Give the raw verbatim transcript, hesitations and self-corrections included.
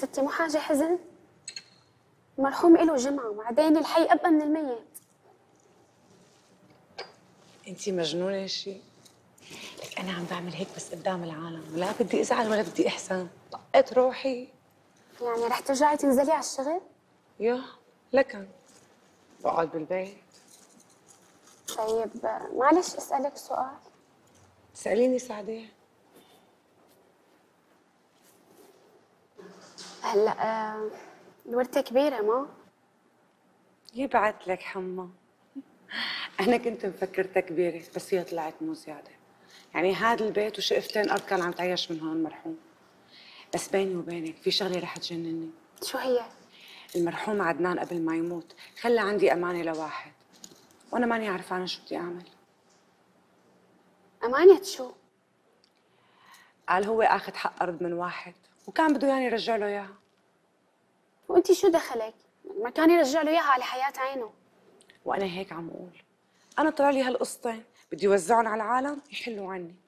ستي مو حاجة حزن؟ المرحوم إله جمعة وبعدين الحي أبقى من الميت. انتي مجنونة شي؟ لك أنا عم بعمل هيك بس قدام العالم، ولا بدي أزعل ولا بدي إحسان، طقت روحي. يعني رح ترجعي تنزلي على الشغل؟ يا لكن بقعد بالبيت. طيب معلش أسألك سؤال. تسأليني سعدية. هلا آه، الورثة كبيرة ما؟ يبعت لك حما. أنا كنت مفكرتها كبيرة بس هي طلعت مو زيادة. يعني هذا البيت وشقفتين أرض كان عم تعيش من هون المرحوم. بس بيني وبينك في شغلة رح تجنني. شو هي؟ المرحوم عدنان قبل ما يموت خلى عندي أمانة لواحد، وأنا ماني عرفانة شو بدي أعمل. أمانة شو؟ قال هو أخذ حق أرض من واحد وكان بده يعني يرجع له إياها. وأنتِ شو دخلك؟ ما كان يرجع له إياها على حياة عينه. وأنا هيك عم أقول. أنا طلع لي هالقسطين بدي وزعهم على العالم يحلوا عني.